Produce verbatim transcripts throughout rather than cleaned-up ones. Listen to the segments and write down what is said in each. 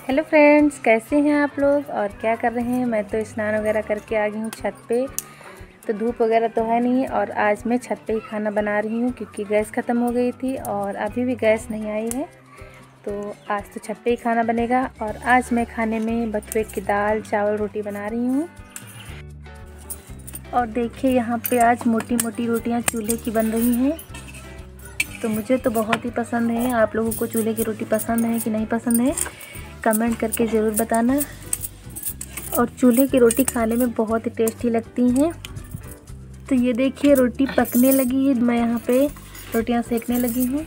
Hello friends, कैसे हैं आप लोग और क्या कर रहे हैं। मैं तो स्नान वगैरह करके आ गई हूँ छत पे। तो धूप वगैरह तो है नहीं और आज मैं छत पे ही खाना बना रही हूँ क्योंकि गैस ख़त्म हो गई थी और अभी भी गैस नहीं आई है। तो आज तो छत पे ही खाना बनेगा। और आज मैं खाने में बथुए की दाल चावल रोटी बना रही हूँ। और देखिए यहाँ पे आज मोटी मोटी रोटियाँ चूल्हे की बन रही हैं। तो मुझे तो बहुत ही पसंद है। आप लोगों को चूल्हे की रोटी पसंद है कि नहीं पसंद है, कमेंट करके ज़रूर बताना। और चूल्हे की रोटी खाने में बहुत ही टेस्टी लगती हैं। तो ये देखिए रोटी पकने लगी है, मैं यहाँ पे रोटियाँ सेकने लगी हूँ।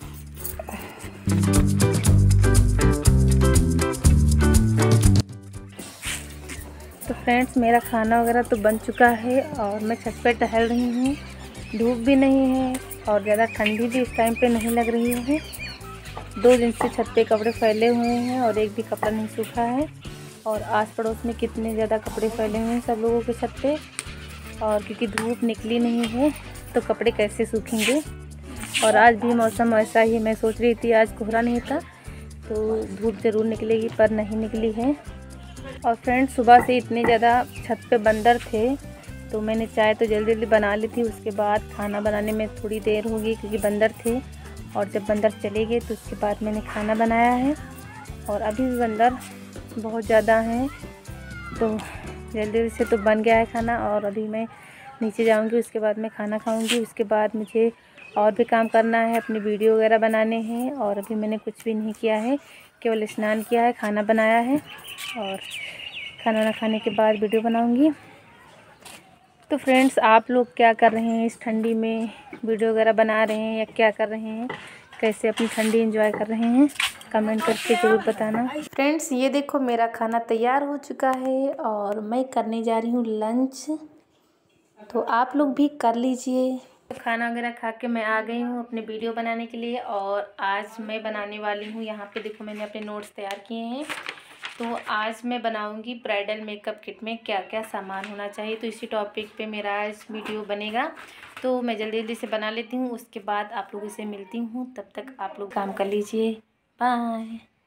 तो फ्रेंड्स, मेरा खाना वगैरह तो बन चुका है और मैं छत पे टहल रही हूँ। धूप भी नहीं है और ज़्यादा ठंडी भी इस टाइम पे नहीं लग रही है। दो दिन से छत पे कपड़े फैले हुए हैं और एक भी कपड़ा नहीं सूखा है। और आस पड़ोस में कितने ज़्यादा कपड़े फैले हुए हैं सब लोगों के छत पे। और क्योंकि धूप निकली नहीं है तो कपड़े कैसे सूखेंगे। और आज भी मौसम ऐसा ही, मैं सोच रही थी आज कोहरा नहीं था तो धूप ज़रूर निकलेगी, पर नहीं निकली है। और फ्रेंड्स, सुबह से इतने ज़्यादा छत पे बंदर थे तो मैंने चाय तो जल्दी जल्दी बना ली थी। उसके बाद खाना बनाने में थोड़ी देर हो गई क्योंकि बंदर थे। और जब बंदर चले गए तो उसके बाद मैंने खाना बनाया है। और अभी भी बंदर बहुत ज़्यादा हैं तो जल्दी से तो बन गया है खाना। और अभी मैं नीचे जाऊंगी, उसके बाद मैं खाना खाऊंगी। उसके बाद मुझे और भी काम करना है, अपनी वीडियो वगैरह बनाने हैं। और अभी मैंने कुछ भी नहीं किया है, केवल स्नान किया है, खाना बनाया है और खाना वाना खाने के बाद वीडियो बनाऊंगी। तो फ्रेंड्स, आप लोग क्या कर रहे हैं इस ठंडी में, वीडियो वगैरह बना रहे हैं या क्या कर रहे हैं, कैसे अपनी ठंडी एंजॉय कर रहे हैं, कमेंट करके ज़रूर बताना। फ्रेंड्स, ये देखो मेरा खाना तैयार हो चुका है और मैं करने जा रही हूँ लंच। तो आप लोग भी कर लीजिए। खाना वगैरह खा के मैं आ गई हूँ अपने वीडियो बनाने के लिए। और आज मैं बनाने वाली हूँ, यहाँ पे देखो मैंने अपने नोट्स तैयार किए हैं। तो आज मैं बनाऊंगी ब्राइडल मेकअप किट में क्या क्या सामान होना चाहिए। तो इसी टॉपिक पे मेरा आज वीडियो बनेगा। तो मैं जल्दी जल्दी से बना लेती हूँ, उसके बाद आप लोगों से मिलती हूँ। तब तक आप लोग काम कर लीजिए। बाय।